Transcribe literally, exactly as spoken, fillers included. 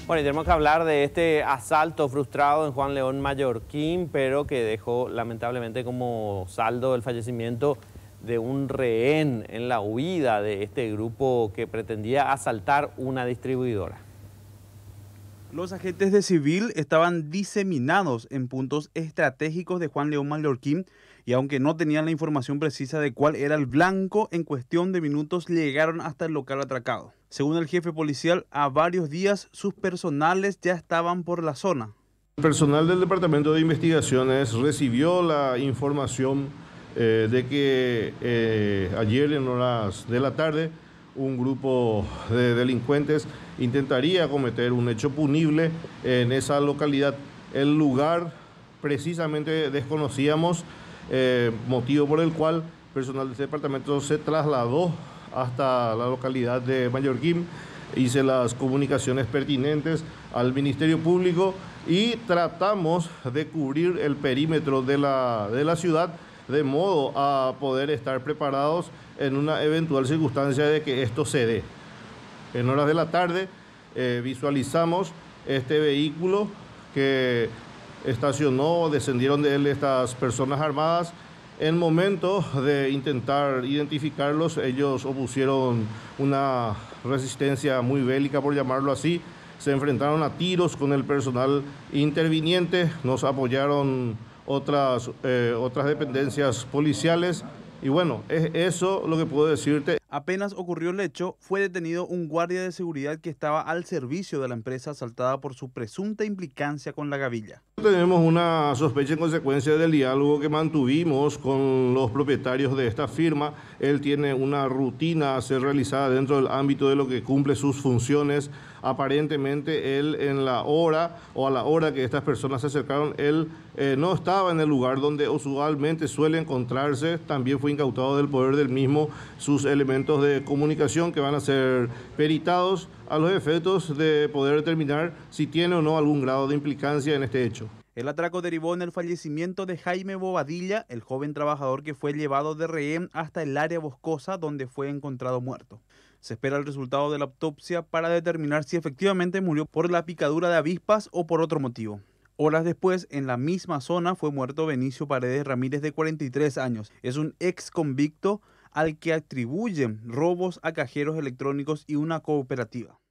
Bueno, y tenemos que hablar de este asalto frustrado en Juan León Mallorquín, pero que dejó lamentablemente como saldo el fallecimiento de un rehén en la huida de este grupo que pretendía asaltar una distribuidora. Los agentes de civil estaban diseminados en puntos estratégicos de Juan León Mallorquín y aunque no tenían la información precisa de cuál era el blanco, en cuestión de minutos llegaron hasta el local atracado. Según el jefe policial, a varios días sus personales ya estaban por la zona. El personal del Departamento de Investigaciones recibió la información eh, de que eh, ayer en horas de la tarde un grupo de delincuentes intentaría cometer un hecho punible en esa localidad. El lugar precisamente desconocíamos, eh, motivo por el cual personal de ese departamento se trasladó hasta la localidad de Mallorquín, hice las comunicaciones pertinentes al Ministerio Público y tratamos de cubrir el perímetro de la, de la ciudad de modo a poder estar preparados en una eventual circunstancia de que esto se dé. En horas de la tarde eh, visualizamos este vehículo que estacionó, descendieron de él estas personas armadas. En momento de intentar identificarlos, ellos opusieron una resistencia muy bélica, por llamarlo así. Se enfrentaron a tiros con el personal interviniente, nos apoyaron otras, eh, otras dependencias policiales. Y bueno, es eso lo que puedo decirte. Apenas ocurrió el hecho, fue detenido un guardia de seguridad que estaba al servicio de la empresa asaltada por su presunta implicancia con la gavilla. Tenemos una sospecha en consecuencia del diálogo que mantuvimos con los propietarios de esta firma. Él tiene una rutina a ser realizada dentro del ámbito de lo que cumple sus funciones. Aparentemente él en la hora o a la hora que estas personas se acercaron, él eh, no estaba en el lugar donde usualmente suele encontrarse. También fue incautado del poder del mismo sus elementos de comunicación que van a ser peritados a los efectos de poder determinar si tiene o no algún grado de implicancia en este hecho. El atraco derivó en el fallecimiento de Jaime Bobadilla, el joven trabajador que fue llevado de rehén hasta el área boscosa donde fue encontrado muerto. Se espera el resultado de la autopsia para determinar si efectivamente murió por la picadura de avispas o por otro motivo. Horas después, en la misma zona, fue muerto Benicio Paredes Ramírez, de cuarenta y tres años. Es un ex convicto al que atribuyen robos a cajeros electrónicos y una cooperativa.